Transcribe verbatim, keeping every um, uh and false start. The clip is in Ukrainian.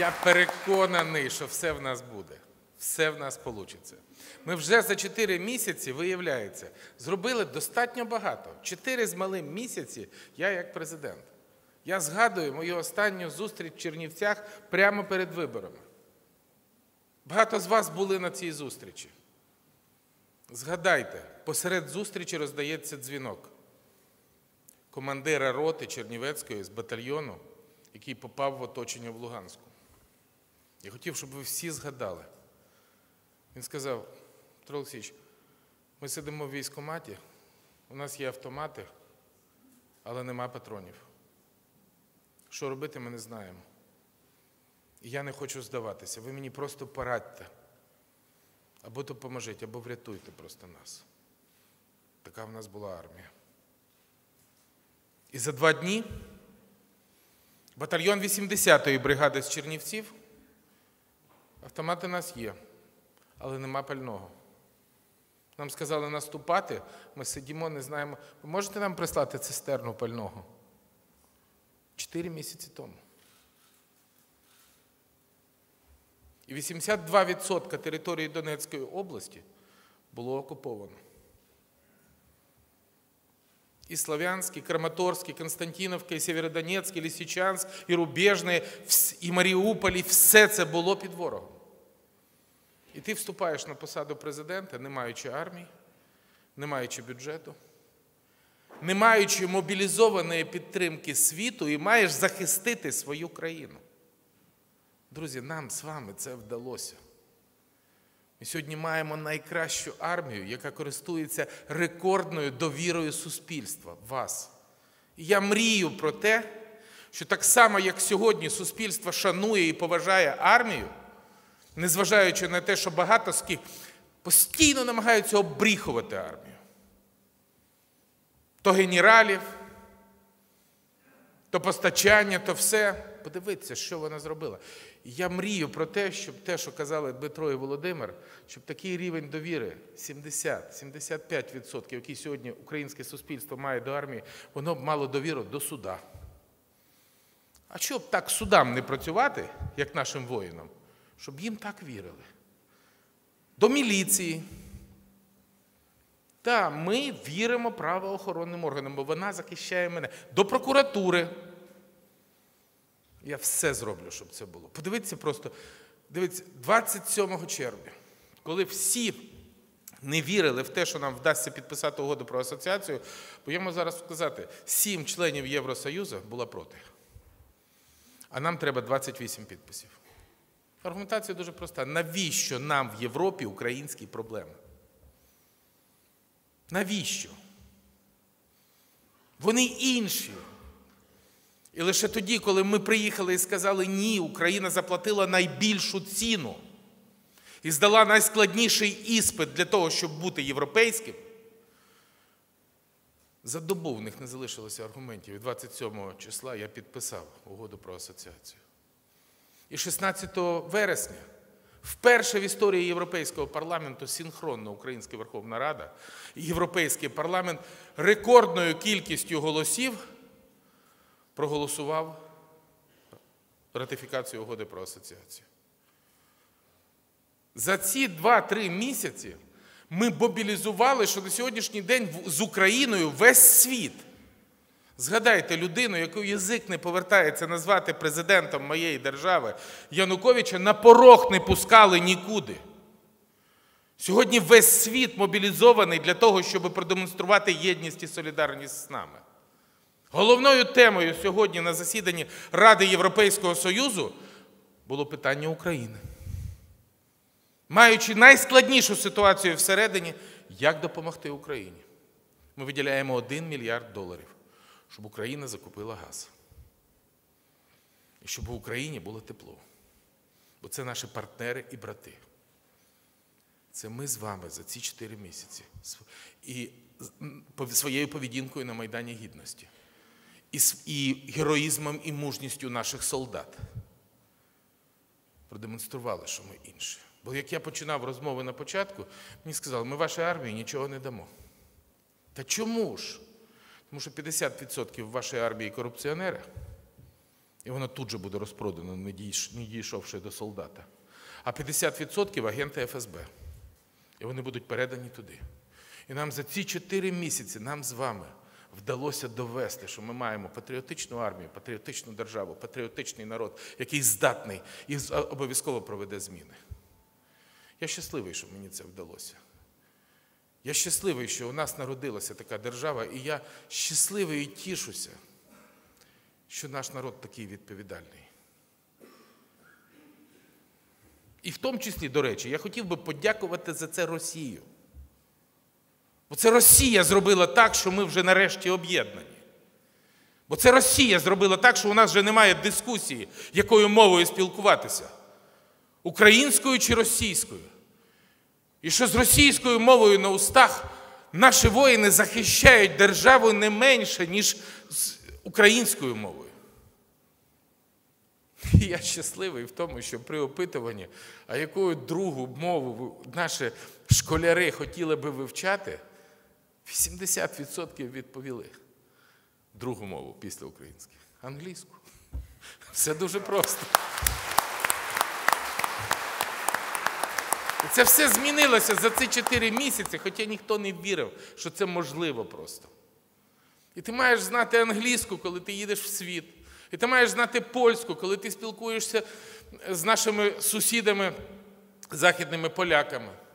Я переконаний, що все в нас буде. Все в нас вийде. Ми вже за чотири місяці, виявляється, зробили достатньо багато. Чотири з малим місяці я як президент. Я згадую мою останню зустріч в Чернівцях прямо перед виборами. Багато з вас були на цій зустрічі. Згадайте, посеред зустрічі роздається дзвінок командира роти Чернівецької з батальйону, який попав в оточення в Луганську. Я хотів, щоб ви всі згадали. Він сказав: Петро Олексійович, ми сидимо в військкоматі, у нас є автомати, але нема патронів. Що робити, ми не знаємо. І я не хочу здаватися. Ви мені просто порадьте. Або допоможіть, або врятуйте просто нас. Така в нас була армія. І за два дні батальйон вісімдесятої бригади з Чернівців, автомати у нас є, але нема пального. Нам сказали наступати, ми сидимо, не знаємо. Ви можете нам прислати цистерну пального? Чотири місяці тому. І вісімдесят два відсотки території Донецької області було окуповано. І Слов'янськ, і Краматорськ, і Константинівка, і Сєвєродонецьк, і Лисичанськ, і Рубежне, і Маріуполь, і все це було під ворогом. І ти вступаєш на посаду президента, не маючи армії, не маючи бюджету, не маючи мобілізованої підтримки світу, і маєш захистити свою країну. Друзі, нам з вами це вдалося. Ми сьогодні маємо найкращу армію, яка користується рекордною довірою суспільства, вас. І я мрію про те, що так само, як сьогодні суспільство шанує і поважає армію, незважаючи на те, що багато з ких постійно намагаються оббріхувати армію. То генералів, то постачання, то все. Подивіться, що вона зробила. І я мрію про те, щоб те, що казали Дмитро і Володимир, щоб такий рівень довіри сімдесят - сімдесят п'ять відсотків, який сьогодні українське суспільство має до армії, воно б мало довіру до суда. А щоб так судам не працювати, як нашим воїнам, щоб їм так вірили. До міліції. Так, ми віримо правоохоронним органам, бо вона захищає мене. До прокуратури. Я все зроблю, щоб це було. Подивіться просто, дивіться, двадцять сьомого червня, коли всі не вірили в те, що нам вдасться підписати угоду про асоціацію, бо я можу зараз сказати, сім членів Євросоюзу було проти. А нам треба двадцять вісім підписів. Аргументація дуже проста. Навіщо нам в Європі українські проблеми? Навіщо? Вони інші. І лише тоді, коли ми приїхали і сказали «ні», Україна заплатила найбільшу ціну і здала найскладніший іспит для того, щоб бути європейським, за добу в них не залишилося аргументів. І двадцять сьомого числа я підписав угоду про асоціацію. І шістнадцятого вересня вперше в історії Європейського парламенту синхронно Українська Верховна Рада і Європейський парламент рекордною кількістю голосів проголосував ратифікацію угоди про асоціацію. За ці два-три місяці ми мобілізували, що на сьогоднішній день з Україною весь світ. Згадайте людину, яку язик не повертається назвати президентом моєї держави, Януковича, на порог не пускали нікуди. Сьогодні весь світ мобілізований для того, щоб продемонструвати єдність і солідарність з нами. Головною темою сьогодні на засіданні Ради Європейського Союзу було питання України. Маючи найскладнішу ситуацію всередині, як допомогти Україні. Ми виділяємо один мільярд доларів, щоб Україна закупила газ. І щоб в Україні було тепло. Бо це наші партнери і брати. Це ми з вами за ці чотири місяці. І своєю поведінкою на Майдані Гідності. І героїзмом і мужністю наших солдат продемонстрували, що ми інші. Бо як я починав розмови на початку, мені сказали, ми вашій армії нічого не дамо. Та чому ж? Тому що п'ятдесят відсотків вашої армії корупціонери, І воно тут же буде розпродано, не дійшовши до солдата. А п'ятдесят відсотків агенти еф ес бе. І вони будуть передані туди. І нам за ці чотири місяці, нам з вами, вдалося довести, що ми маємо патріотичну армію, патріотичну державу, патріотичний народ, який здатний і обов'язково проведе зміни. Я щасливий, що мені це вдалося. Я щасливий, що у нас народилася така держава, і я щасливий і тішуся, що наш народ такий відповідальний. І в тому числі, до речі, я хотів би подякувати за це Росію. Бо це Росія зробила так, що ми вже нарешті об'єднані. Бо це Росія зробила так, що у нас вже немає дискусії, якою мовою спілкуватися. Українською чи російською. І що з російською мовою на устах наші воїни захищають державу не менше, ніж з українською мовою. І я щасливий в тому, що при опитуванні, а якою другу мову наші школяри хотіли би вивчати, вісімдесят відсотків відповіли. Другу мову після української. Англійську. Все дуже просто. І це все змінилося за ці чотири місяці, хоча ніхто не вірив, що це можливо просто. І ти маєш знати англійську, коли ти їдеш в світ. І ти маєш знати польську, коли ти спілкуєшся з нашими сусідами, західними поляками.